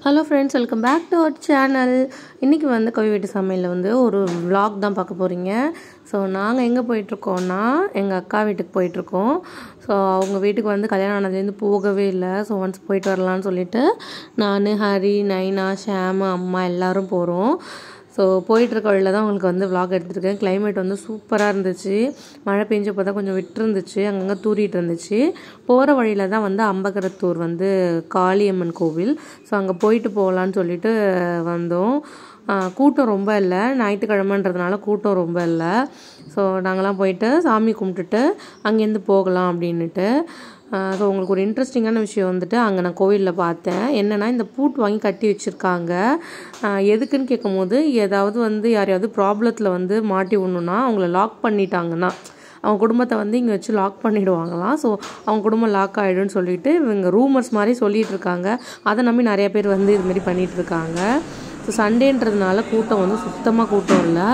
Hello friends, welcome back to our channel. இன்றைக்கி வந்து கவி வீட்டு சமையலில் வந்து ஒரு vlog தான் பார்க்க போகிறீங்க. ஸோ நாங்கள் எங்கே போயிட்டுருக்கோன்னா எங்கள் அக்கா வீட்டுக்கு போயிட்டுருக்கோம். ஸோ அவங்க வீட்டுக்கு வந்து கல்யாணம் ஆனதுலேருந்து போகவே இல்லை. ஸோ ஒன்ஸ் போயிட்டு வரலான்னு சொல்லிட்டு நான், ஹரி, நைனா, ஷாமு, அம்மா எல்லோரும் போகிறோம். ஸோ போயிட்டுருக்க வழியில் தான் உங்களுக்கு வந்து vlog எடுத்துருக்கேன். கிளைமேட் வந்து சூப்பராக இருந்துச்சு. மழை பெஞ்சப்போ தான் கொஞ்சம் விட்டுருந்துச்சு, அங்கங்கே தூரிட்டு இருந்துச்சு. போகிற வழியில் தான் வந்து அம்பகரத்தூர் வந்து காளியம்மன் கோவில். ஸோ அங்கே போயிட்டு போகலான்னு சொல்லிட்டு வந்தோம். கூட்டம் ரொம்ப இல்லை, ஞாயிற்றுக்கிழமைன்றதுனால கூட்டம் ரொம்ப இல்லை. ஸோ நாங்களாம் போயிட்டு சாமி கும்பிட்டுட்டு அங்கேருந்து போகலாம் அப்படின்ட்டு. ஸோ உங்களுக்கு ஒரு இன்ட்ரெஸ்டிங்கான விஷயம் வந்துட்டு அங்கே நான் கோவிலில் பார்த்தேன். என்னென்னா, இந்த பூட்டு வாங்கி கட்டி வச்சுருக்காங்க. எதுக்குன்னு கேட்கும் போது, ஏதாவது வந்து யாரையாவது ப்ராப்ளத்தில் வந்து மாட்டி விடணுன்னா அவங்கள லாக் பண்ணிட்டாங்கன்னா அவங்க குடும்பத்தை வந்து இங்கே வச்சு லாக் பண்ணிவிடுவாங்களாம். ஸோ அவங்க குடும்பம் லாக் ஆகிடும்னு சொல்லிட்டு இவங்க ரூமர்ஸ் மாதிரி சொல்லிகிட்டு இருக்காங்க. அதை நம்பி நிறைய பேர் வந்து இதுமாரி பண்ணிகிட்ருக்காங்க. ஸோ சண்டேன்றதுனால கூட்டம் வந்து சுத்தமாக கூட்டம் இல்லை.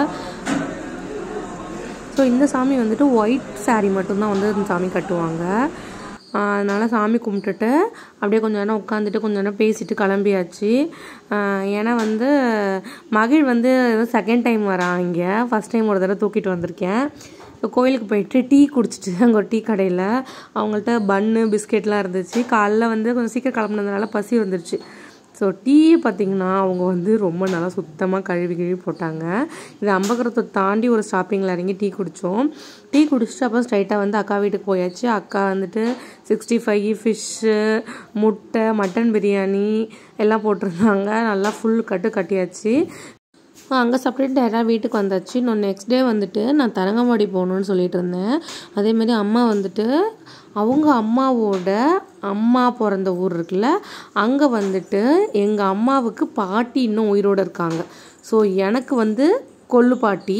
ஸோ இந்த சாமி வந்துட்டு ஒயிட் சாரீ மட்டும்தான் வந்து இந்த சாமி கட்டுவாங்க. அதனால் சாமி கும்பிட்டுட்டு அப்படியே கொஞ்சம் நேரம் உட்காந்துட்டு கொஞ்சம் நேரம் பேசிட்டு கிளம்பியாச்சு. ஏன்னா வந்து மகிழ் வந்து செகண்ட் டைம் வரான். இங்கே ஃபஸ்ட் டைம் ஒரு தடவை தூக்கிட்டு வந்திருக்கேன். ஸோ கோயிலுக்கு போயிட்டு டீ குடிச்சிட்டு அங்கே ஒரு டீ கடையில் அவங்கள்ட்ட பன்னு பிஸ்கெட்லாம் இருந்துச்சு. காலைல வந்து கொஞ்சம் சீக்கிரம் கிளம்புனதுனால பசி வந்துருச்சு. ஸோ டீயை பார்த்திங்கன்னா அவங்க வந்து ரொம்ப நல்லா சுத்தமாக கழுவி போட்டாங்க. இது அம்பகரத்தை தாண்டி ஒரு ஸ்டாப்பிங்கில் இறங்கி டீ குடித்தோம். டீ குடிச்சிட்டு அப்புறம் ஸ்ட்ரைட்டாக வந்து அக்கா வீட்டுக்கு போயாச்சு. அக்கா வந்துட்டு 65 ஃபிஷ்ஷு, முட்டை, மட்டன் பிரியாணி எல்லாம் போட்டிருந்தாங்க. நல்லா ஃபுல் கட்டியாச்சு. அங்கே சாப்பிட்டுட்டு டேரெக்டாக வீட்டுக்கு வந்தாச்சு. இன்னும் நெக்ஸ்ட் டே வந்துட்டு நான் தரங்கம்பாடி போகணுன்னு சொல்லிட்டு இருந்தேன். அதேமாரி அம்மா வந்துட்டு அவங்க அம்மாவோட அம்மா பிறந்த ஊர் இருக்குல்ல, அங்கே வந்துட்டு எங்கள் அம்மாவுக்கு பாட்டி இன்னும் உயிரோடு இருக்காங்க. ஸோ எனக்கு வந்து கொள்ளு பாட்டி,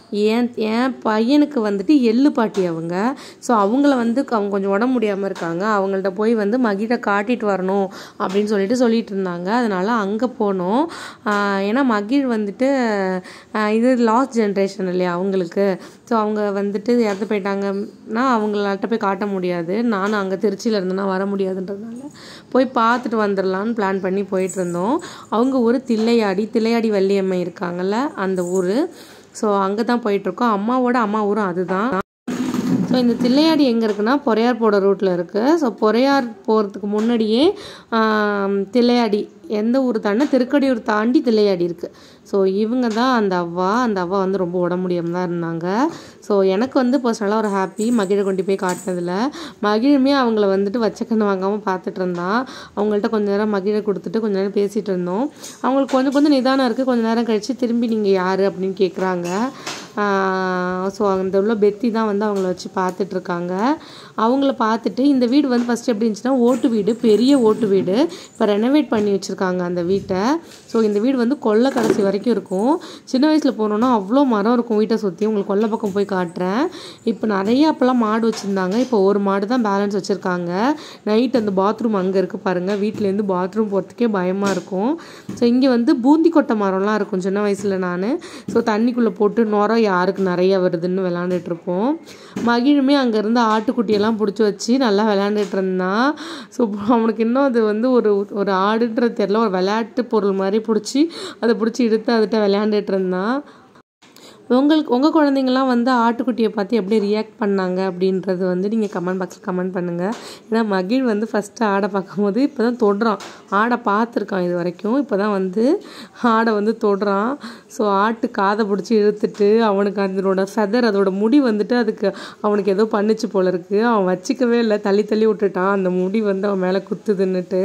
என் பையனுக்கு வந்துட்டு எள்ளு பாட்டி அவங்க. ஸோ அவங்கள வந்து அவங்க கொஞ்சம் உடம்பு முடியாமல் இருக்காங்க. அவங்கள்ட்ட போய் வந்து மகிழை காட்டிட்டு வரணும் அப்படின்னு சொல்லிட்டு இருந்தாங்க. அதனால் அங்கே போனோம். ஏன்னா மகிழ் வந்துட்டு இது லாஸ்ட் ஜென்ரேஷன் இல்லையா அவங்களுக்கு. ஸோ அவங்க வந்துட்டு இறந்து போயிட்டாங்கன்னா அவங்கள்ட்ட போய் காட்ட முடியாது. நானும் அங்கே திருச்சியில் இருந்தேன்னா வர முடியாதுன்றதுனால போய் பார்த்துட்டு வந்துடலான்னு பிளான் பண்ணி போயிட்டு இருந்தோம். அவங்க ஊர் தில்லையாடி வள்ளியம்மை இருக்காங்கல்ல, அந்த ஊர். ஸோ அங்கே தான் போயிட்டுருக்கோம். அம்மாவோட அம்மா ஊரும் அதுதான். ஸோ இந்த தில்லையாடி எங்கே இருக்குன்னா பொறையார் போகிற ரூட்டில் இருக்குது. ஸோ பொறையார் போகிறதுக்கு முன்னாடியே தில்லையாடி எந்த ஊர் தாண்டினா திருக்கடியூர் தாண்டி தில்லையாடி இருக்குது. ஸோ இவங்க தான் அந்த அவ்வா வந்து ரொம்ப உடம்பு முடியாமல் தான் இருந்தாங்க. ஸோ எனக்கு வந்து பர்சனலாக ஒரு ஹாப்பி மகிழை கொண்டு போய் காட்டினதில். மகிழுமே அவங்கள வந்துட்டு வச்சக்கண்ணு வாங்காமல் பார்த்துட்டு இருந்தான். அவங்கள்ட்ட கொஞ்சம் நேரம் மகிழை கொடுத்துட்டு கொஞ்சம் நேரம் பேசிகிட்டு இருந்தோம். அவங்களுக்கு கொஞ்சம் நிதானம் இருக்குது. கொஞ்சம் நேரம் கழித்து திரும்பி நீங்கள் யார் அப்படின்னு கேட்குறாங்க. ஸோ அந்த உள்ள பெத்தி தான் வந்து அவங்கள வச்சு பார்த்துட்ருக்காங்க. அவங்கள பார்த்துட்டு இந்த வீடு வந்து ஃபஸ்ட்டு எப்படி இருந்துச்சுன்னா ஓட்டு வீடு, பெரிய ஓட்டு வீடு. இப்போ ரெனோவேட் பண்ணி வச்சுருக்காங்க அந்த வீட்டை. ஸோ இந்த வீடு வந்து கொல்லை கடைசி வரைக்கும் இருக்கும். சின்ன வயசில் போனோன்னா அவ்வளோ மரம் இருக்கும் வீட்டை சுற்றி. உங்களுக்கு கொல்லை பக்கம் போய் காட்டுறேன். இப்போ நிறைய அப்போல்லாம் மாடு வச்சுருந்தாங்க. இப்போ ஒரு மாடு தான் பேலன்ஸ் வச்சுருக்காங்க. நைட் அந்த பாத்ரூம் அங்கே இருக்குது பாருங்கள். வீட்டிலேருந்து பாத்ரூம் போகிறதுக்கே பயமாக இருக்கும். ஸோ இங்கே வந்து பூந்தி கொட்டை மரம்லாம் இருக்கும் சின்ன வயசில் நான். ஸோ தண்ணிக்குள்ளே போட்டு நுரம் யாருக்கு நிறைய வருதுன்னு விளாண்டுட்ருப்போம். மகிழுமே அங்கேருந்து ஆட்டுக்குட்டியெல்லாம் பிடிச்சி வச்சு நல்லா விளையாண்டுட்டு இருந்தான். ஸோ அவனுக்கு இன்னும் அது வந்து ஒரு ஆடுன்றது தெரியல, ஒரு விளையாட்டு பொருள் மாதிரி அதை பிடிச்சி இழுத்து அதுகிட்ட விளையாண்டுட்டு இருந்தான். உங்கள் குழந்தைங்களாம் வந்து ஆட்டுக்குட்டியை பார்த்து எப்படி ரியாக்ட் பண்ணாங்க அப்படின்றது வந்து நீங்கள் கமெண்ட் பாக்ஸில் கமெண்ட் பண்ணுங்கள். ஏன்னா மகிழ் வந்து ஃபஸ்ட்டு ஆடை பார்க்கும்போது இப்போ தான் தொடுறான். ஆடை பார்த்துருக்கான் இது வரைக்கும், இப்போ தான் வந்து ஆடை வந்து தொடுறான். ஸோ ஆட்டு காதை பிடிச்சி இழுத்துட்டு அவனுக்கு அதனோட ஃபெதர், அதோட முடி வந்துட்டு அதுக்கு அவனுக்கு ஏதோ பண்ணிச்சு போல இருக்குது. அவன் வச்சிக்கவே இல்லை, தள்ளி விட்டுட்டான். அந்த முடி வந்து அவன் மேலே குத்துதுன்னுட்டு.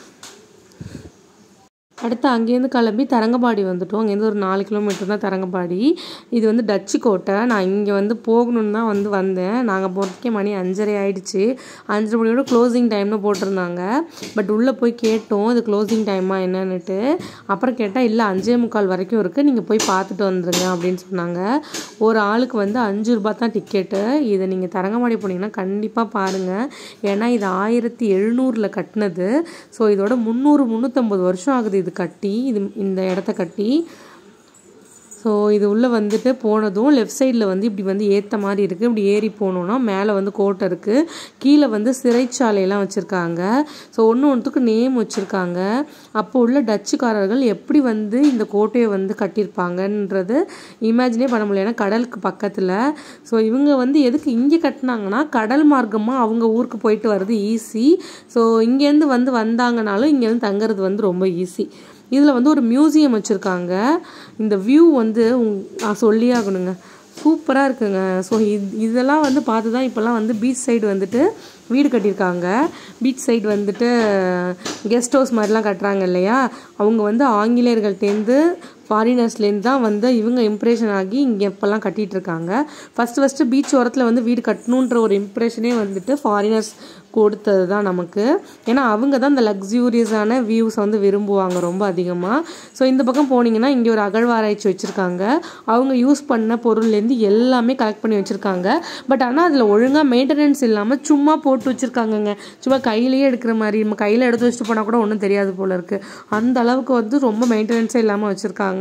அடுத்து அங்கேருந்து கிளம்பி தரங்கம்பாடி வந்துட்டோம். அங்கேருந்து ஒரு 4 கிலோமீட்டர் தான் தரங்கம்பாடி. இது வந்து டச்சு கோட்டை. நான் இங்கே வந்து போகணுன்னு தான் வந்தேன். நாங்கள் போகிறதுக்கே மணி 5:30 ஆகிடுச்சு. 5:30 மணியோட க்ளோசிங் டைம்னு போட்டிருந்தாங்க. பட் உள்ளே போய் கேட்டோம் இது க்ளோசிங் டைமா என்னன்னுட்டு. அப்புறம் கேட்டால் இல்லை 5:45 வரைக்கும் இருக்குது, நீங்கள் போய் பார்த்துட்டு வந்துடுங்க அப்படின்னு சொன்னாங்க. ஒரு ஆளுக்கு வந்து 5 ரூபா தான் டிக்கெட்டு. இதை நீங்கள் தரங்கம்பாடி போனீங்கன்னா கண்டிப்பாக பாருங்கள். ஏன்னா இது 1700 கட்டினது. ஸோ இதோட 350 வருஷம் ஆகுது இது கட்டி, இந்த இடத்த கட்டி. ஸோ இது உள்ளே வந்துட்டு போனதும் லெஃப்ட் சைடில் வந்து இப்படி வந்து ஏற்ற மாதிரி இருக்குது. இப்படி ஏறி போகணுன்னா மேலே வந்து கோட்டை இருக்குது, கீழே வந்து சிறைச்சாலையெல்லாம் வச்சுருக்காங்க. ஸோ ஒன்றுத்துக்கு நேம் வச்சுருக்காங்க. அப்போ உள்ள டச்சுக்காரர்கள் எப்படி வந்து இந்த கோட்டையை வந்து கட்டியிருப்பாங்கன்றது இமேஜினே பண்ண முடியல. ஏன்னா கடலுக்கு பக்கத்தில். ஸோ இவங்க வந்து எதுக்கு இங்கே கட்டினாங்கன்னா கடல் மார்க்கமாக அவங்க ஊருக்கு போயிட்டு வர்றது ஈஸி. ஸோ இங்கேருந்து வந்தாங்கனாலும் இங்கே வந்து தங்குறது வந்து ரொம்ப ஈஸி. இதில் வந்து ஒரு மியூசியம் வச்சுருக்காங்க. இந்த வியூ வந்து நான் சொல்லியே ஆகணுங்க, சூப்பராக இருக்குங்க. ஸோ இதெல்லாம் வந்து பார்த்து தான் இப்போல்லாம் வந்து பீச் சைடு வந்துட்டு வீடு கட்டியிருக்காங்க. பீச் சைடு வந்துட்டு கெஸ்ட் ஹவுஸ் மாதிரிலாம் கட்டுறாங்க இல்லையா, அவங்க வந்து ஆங்கிலேயர்கள்ட்டேருந்து ஃபாரினர்ஸ்லேருந்து தான் வந்து இவங்க இம்ப்ரெஷன் ஆகி இங்கே இப்போல்லாம் கட்டிகிட்ருக்காங்க. ஃபஸ்ட்டு பீச் ஓரத்தில் வந்து வீடு கட்டணுன்ற ஒரு இம்ப்ரெஷனே வந்துட்டு ஃபாரினர்ஸ் கொடுத்தது தான் நமக்கு. ஏன்னா அவங்க தான் இந்த லக்ஸூரியஸான வியூஸை வந்து விரும்புவாங்க ரொம்ப அதிகமாக. ஸோ இந்த பக்கம் போனீங்கன்னா இங்கே ஒரு அகழ்வாராய்ச்சி வச்சுருக்காங்க. அவங்க யூஸ் பண்ண பொருள்லேருந்து எல்லாமே கலெக்ட் பண்ணி வச்சுருக்காங்க. பட் ஆனால் அதில் ஒழுங்காக மெயின்டெனன்ஸ் இல்லாமல் சும்மா போட்டு வச்சுருக்காங்கங்க. சும்மா கையிலேயே எடுக்கிற மாதிரி, நம்ம கையில் எடுத்து வச்சுட்டு போனால் கூட ஒன்றும் தெரியாது போல இருக்குது. அந்த அளவுக்கு வந்து ரொம்ப மெயின்டெனன்ஸே இல்லாமல் வச்சுருக்காங்க.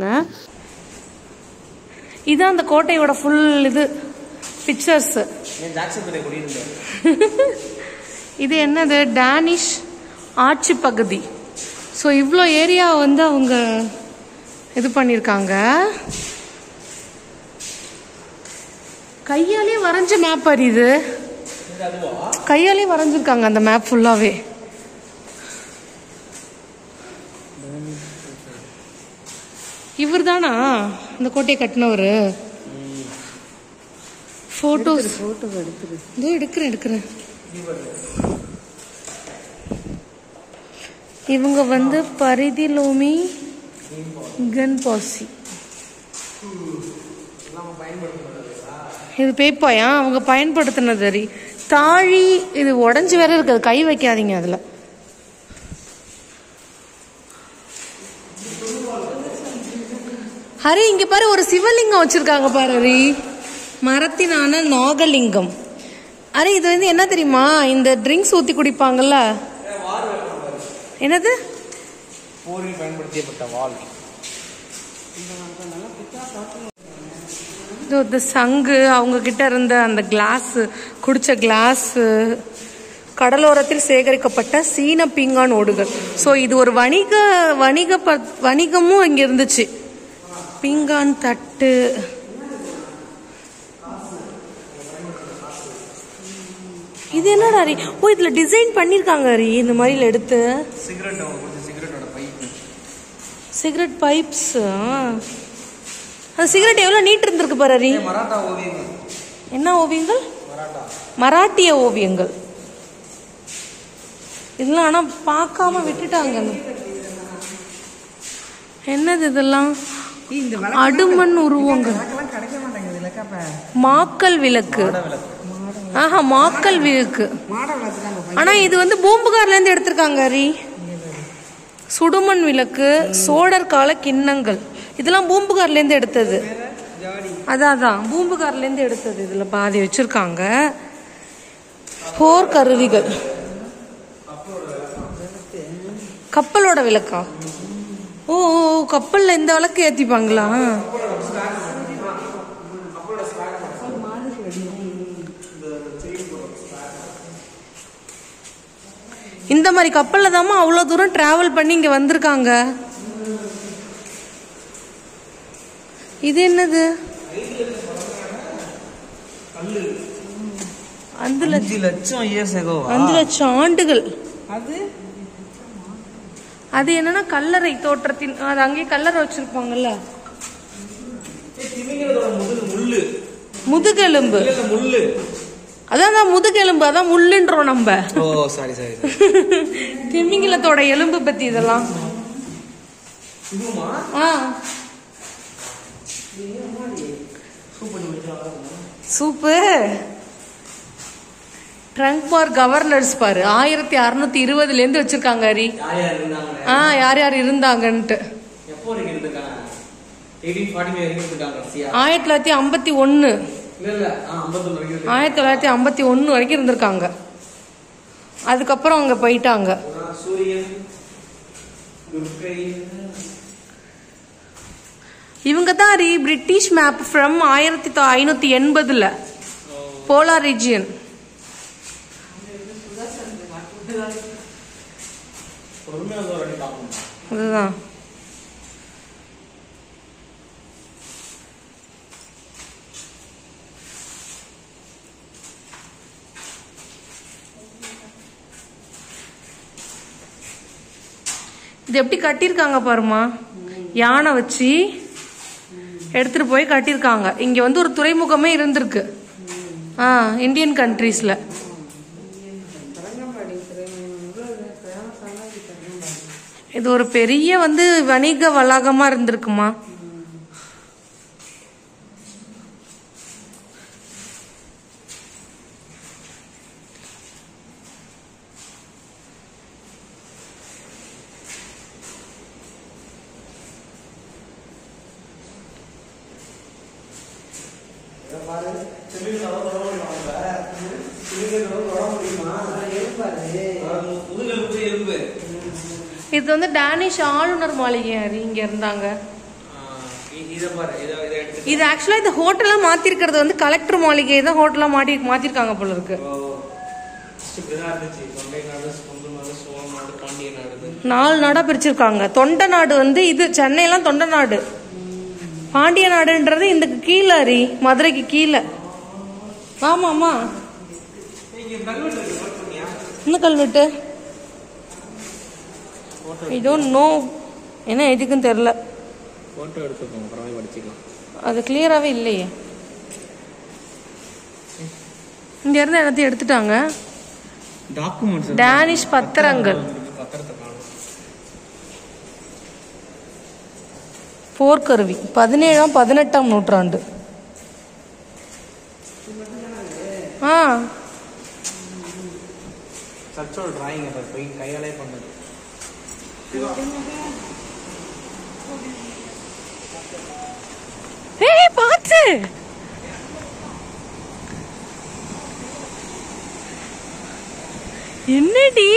இதான் அந்த கோட்டையோட ஃபுல் இது பிக்சர்ஸ். இது என்னது, டேனிஷ் ஆட்சி பகுதி. ஸோ இவ்வளோ ஏரியா வந்து அவங்க இது பண்ணியிருக்காங்க. கையாலே வரைஞ்ச மேப் அறியுது, கையாலே வரைஞ்சிருக்காங்க அந்த மேப் ஃபுல்லாவே. இவர் தானா இந்த கோட்டையை கட்டினவர்? போட்டோஸ் எடுக்கிறேன். இவங்க வந்து பரிதிலோமி கன்பாசி. இது பேப்பாயா அவங்க பயன்படுத்தினது. தாழி இது உடஞ்சி வேற இருக்குது, கை வைக்காதீங்க அதுல. ஹரி இங்க பாரு, ஒரு சிவலிங்கம் வச்சிருக்காங்க பாரு ஹரி, மரத்தினான நாகலிங்கம். அரே இது வந்து என்ன தெரியுமா, இந்த ட்ரிங்க்ஸ் ஊத்தி குடிப்பாங்கல்ல, என்னது போரில் பயன்படுத்தப்பட்ட வாள். இந்த சங்கு, அவங்க கிட்ட இருந்த அந்த கிளாஸ், குடிச்ச கிளாஸ், கடலோரத்தில் சேகரிக்கப்பட்ட சீன பீங்கான் ஓடுகள். ஸோ இது ஒரு வணிகமும் இங்க இருந்துச்சு. பீங்கான் தட்டு, இது என்னடா ஹரி? ஓ இதுல டிசைன் பண்ணிருக்காங்க ஹரி, இந்த மாதிரி எடுத்து சிகரெட் பைப்ஸ். அந்த சிகரெட் எவ்வளவு நீட் இருந்திருக்கு பாரு ஹரி. என்ன ஓவியங்கள்? மராட்டிய ஓவியங்கள். இதெல்லாம் ஆனா பார்க்காம விட்டுட்டாங்க. என்னது இதெல்லாம்? அடுமண் உருவங்கள், மாக்கல் விளக்கு. ஆஹா, மாக்கல் விளக்கு. ஆனா இது வந்து பூம்புகார்ல இருந்து எடுத்திருக்காங்க ஹரி. சுடுமண் விளக்கு, சோழர் கால கிண்ணங்கள், இதெல்லாம் பூம்புகார்ல இருந்து எடுத்தது. அதான் பூம்புகார்ல இருந்து எடுத்தது. இதுல பாதி வச்சிருக்காங்க. போர் கருவிகள், கப்பலோட விளக்கா? ஓ கப்பல்ல இந்த விளக்கு ஏத்திப்பாங்களா? இந்த மாதிரி கப்பல்ல தாமா அவ்வளவு தூரம் டிராவல் பண்ணி இங்க வந்திருக்காங்க. இது என்னது? 5 லட்சம் ஆண்டுகள். அது என்னன்னா கல்லறை தோற்றத்தின், அது அங்கேயே கல்லறை வச்சிருப்பாங்கல்ல. முதுகெலும்பு, அதான் முதுகெலும்பு, அதான் முள்ளுன்றோம் நம்ம. திமிங்கலத்தோட எலும்பு பத்தி இதெல்லாம். சூப்பர். ட்ரங்க் ஃபார் கவர்னர்ஸ் பாரு, 1620 இருந்து வச்சிருக்காங்க ஹரி. யார் யார் இருந்தாங்கன்ட்டு. 1951 1951 வரைக்கும் இருந்திருக்காங்க. அதுக்கப்புறம் அங்க போயிட்டாங்க. இவங்க தான் British map from 1580 polar region. அதுதான் இது எப்படி கட்டியிருக்காங்க பாருமா. யானை வச்சு எடுத்துட்டு போய் கட்டியிருக்காங்க. இங்க வந்து ஒரு துறைமுகமே இருந்திருக்கு இந்தியன் கண்ட்ரீஸ்ல. இது ஒரு பெரிய வந்து வணிக வளாகமா இருந்திருக்குமா. இது வந்து டேனிஷ் ஆளுநர் மாளிகை இங்க இருந்தாங்க. இது ஆக்சுவலா இந்த ஹோட்டலா மாத்திருக்கிறது வந்து கலெக்டர் மாளிகை தான் ஹோட்டலா மாத்திருக்காங்க போல இருக்கு. 4 நாடா பிரிச்சிருக்காங்க. தொண்ட நாடு வந்து இது சென்னையெல்லாம் தொண்ட நாடு. பாண்டிய நாடுன்றது இந்த கீழே மதுரைக்கு கீழே. ஆமா ஆமா இன்னும் கல்வெட்டு ஐ டோன்ட் நோ என்ன எதுக்குன்னு தெரியல. அது கிளியராகவே இல்லையே. இங்க இருந்து எல்லாத்தையும் எடுத்துட்டாங்க. டேனிஷ் பத்திரங்கள் போர்க்கருவி 17ஆம் 18ஆம் நூற்றாண்டு. பாத்து என்னடி.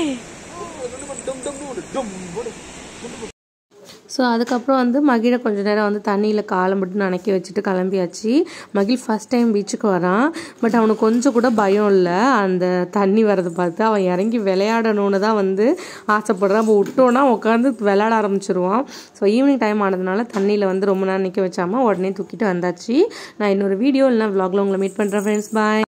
ஸோ அதுக்கப்புறம் வந்து மகிழை கொஞ்ச நேரம் வந்து தண்ணியில் காலை மட்டும் நனைக்கி வச்சுட்டு கிளம்பியாச்சு. மகிழ் ஃபஸ்ட் டைம் பீச்சுக்கு வரான். பட் அவனுக்கு கொஞ்சம் கூட பயம் இல்லை அந்த தண்ணி வரதை பார்த்து. அவன் இறங்கி விளையாடணும்னு தான் வந்து ஆசைப்படுறான். அப்போ விட்டோன்னா உட்காந்து விளையாட ஆரம்பிச்சிருவான். ஸோ ஈவினிங் டைம் ஆனதுனால தண்ணியில் வந்து ரொம்ப நேரம் நிற்க வச்சாமல் உடனே தூக்கிட்டு வந்தாச்சு. நான் இன்னொரு வீடியோ இல்லைனா விலாகில் உங்களை மீட் பண்ணுறேன் ஃப்ரெண்ட்ஸ். பாய்.